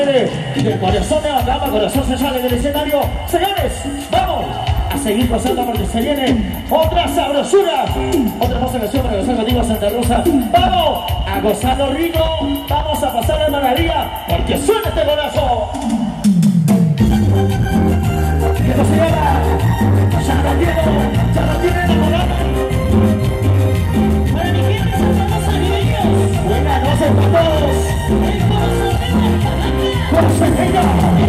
sale del corazón de la dama, corazón se sale del escenario. Señores, vamos a seguir pasando porque se viene otra sabrosura, otra cosa canción para gozar contigo Santa Rosa. Vamos a gozarlo rico, vamos a pasar de maravilla porque suena este corazón. Esto se llama ya lo tiene enamorado. Para mi gente Santa Rosa, bienvenidos. Buenas noches para todos. El corazón de la Corazón reina.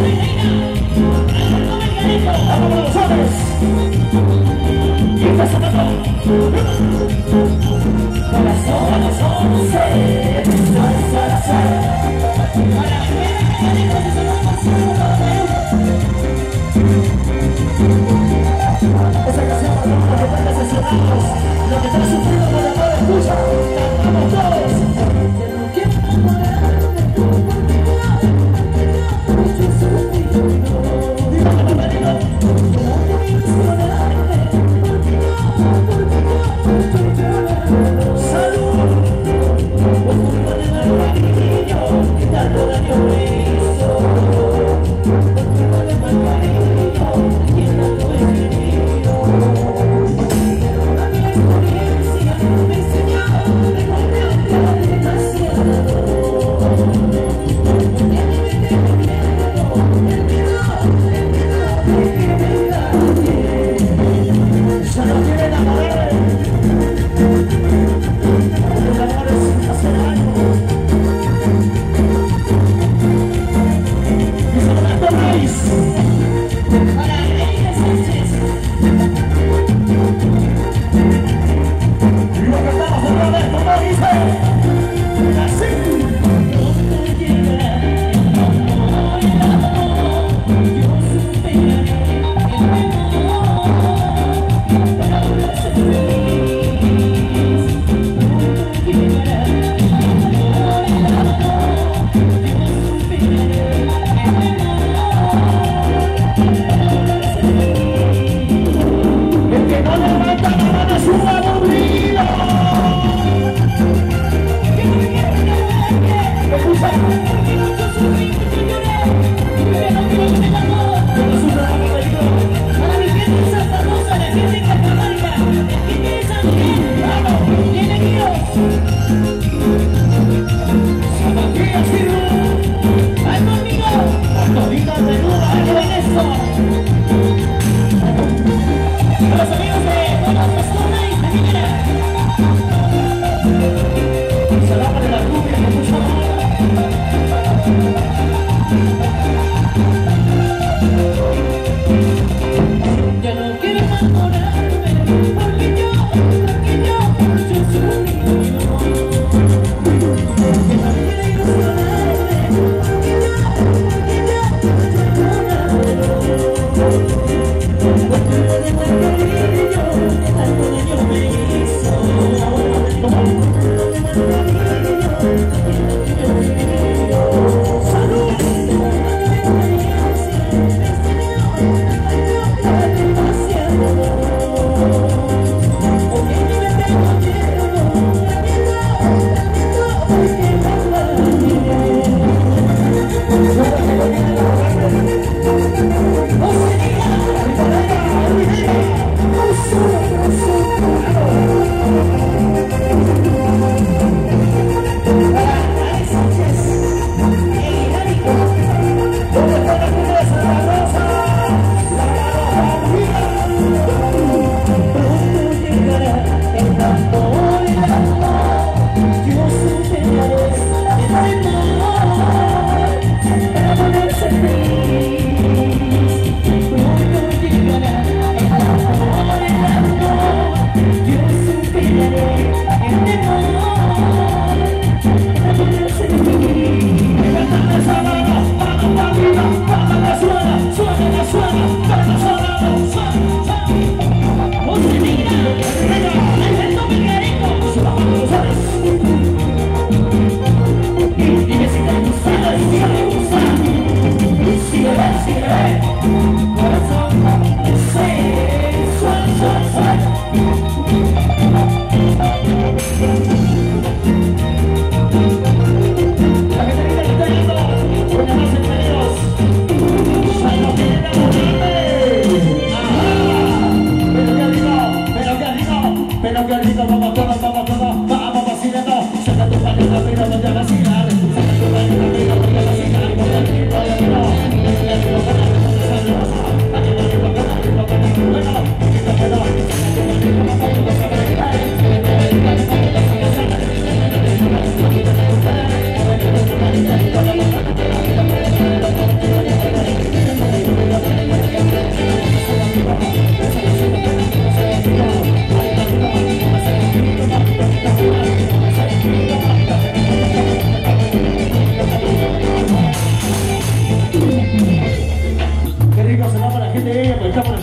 Vamos con los hombres. Y empezamos. Corazón, sé, esa canción para los que están decepcionados, los que están sufriendo por la mala escucha, cantamos todos.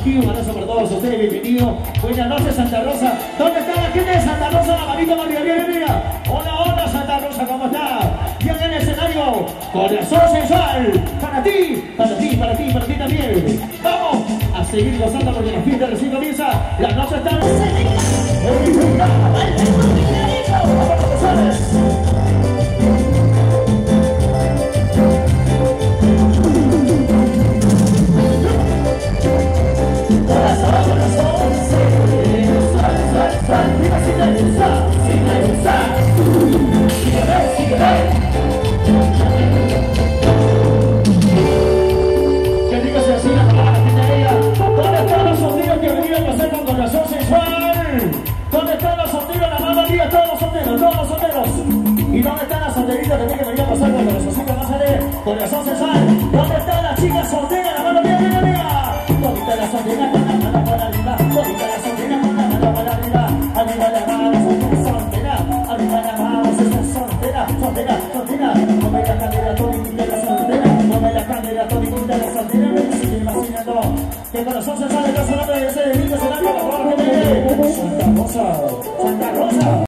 aquí, un abrazo para todos ustedes, bienvenidos. Buenas noches, Santa Rosa. ¿Dónde está la gente de Santa Rosa? La manito más arriba, bienvenida. Hola, hola, Santa Rosa, ¿cómo está? Y en el escenario, corazón sensual. Para ti, para ti, para ti, para ti también. Vamos a seguir gozando porque la fiesta recién comienza. La noche está... Que diga así la palabra que te diga. ¿Dónde están los solteros que venían a pasar con corazón sensual? ¿Dónde están los solteros? La mano arriba, todos los solteros, todos los solteros. ¿Y dónde están las solteritas que venían a pasar con corazón sensual? ¿Dónde están las chicas solteras? La mano arriba, arriba, arriba. ¿Dónde están las solteras con la mano por arriba? ¿Dónde están las solteras con la mano por arriba? Arriba la mano, soltera. Arriba la mano, soltera, soltera, soltera. Come la cadera, todo y de la soltera. Come la cadera, todo y de la soltera. Me sigue imaginando que corazón sensual está sonando y ese de mí que será para favor que me dé. Santa Rosa, Santa Rosa.